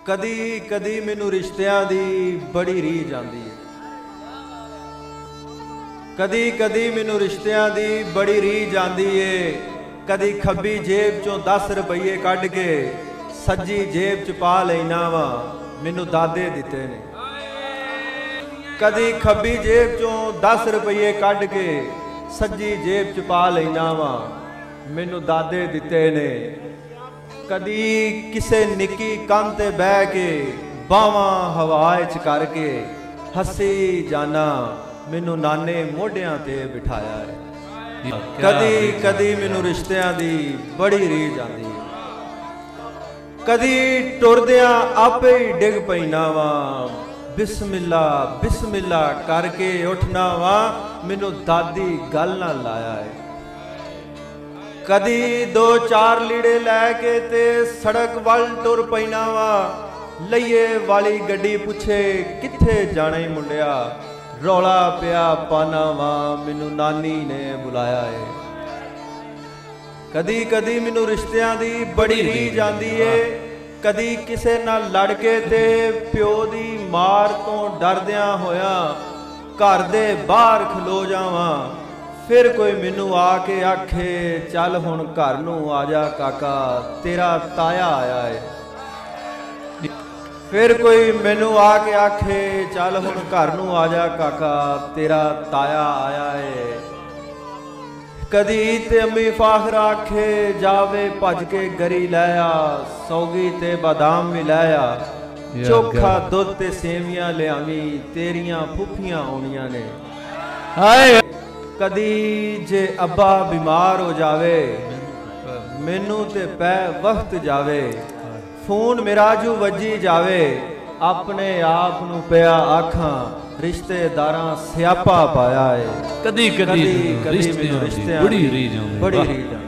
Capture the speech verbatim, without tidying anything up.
कदी कदी मैनू रिश्तियां दी बड़ी रीझ आंदी है। कदी कदी मैनू रिश्तियां दी बड़ी रीझ आंदी है। कदी खब्बी जेब चों दस रुपये कढ़ के सज्जी जेब च पा लेना वा, मैनू दादे दिते ने। कदी खब्बी जेब चों दस रुपये कढ़ के सज्जी जेब च पा लेना वा, मैनू दादे दिते ने। कदी किसे निकी कंध ते बह के बावां हवाए च करके हसी जाना, मैनू नाने मोढियां ते बिठाया है। कदी कदी मैनू रिश्तियां दी बड़ी रीझ आंदी है। कदी टुरदियां आपे ही डिग पैना वा, बिस्मिल्ला बिस्मिल्ला करके उठना वा, मैनू दादी गल नाल लाया है। कदी दो चार लीड़े लैके ते सड़क वल टुर पैना वा, लईए वाली गड्डी पुछे किथे जाना ही मुंडिया, रौला पिया पाना वा, मैनू नानी ने बुलाया है। कदी कदी मैनू रिश्तियां दी बड़ी रीझ आंदी है। कदी किसे नाल लड़ के ते प्यो दी मार तो डरदियां होया घर दे बाहर खलो जावां, फिर कोई मैनू आके आखे चल हुण घर नूं आजा काका, तेरा ताया आया है। फिर कोई मैनू आके आखे चल हुण घर नूं आजा काका, तेरा ताया आया है। कदी ते अम्मी फाखर आखे जावे भज के गरी लाया, सौगी ते बादाम भी लाया, चोखा दुध ते सेवियां लियावी, तेरियां फुफियां आउणियां ने। हाय कदी जे अब्बा बीमार हो जावे, मैनू ते पै वक्त जावे, फोन मेरा जू वजी जावे, अपने आप नू पिया आखां रिश्तेदारां स्यापा पाया है। कदी कदी रिश्तियां बड़ी रीझ आंदी, बड़ी रीझ।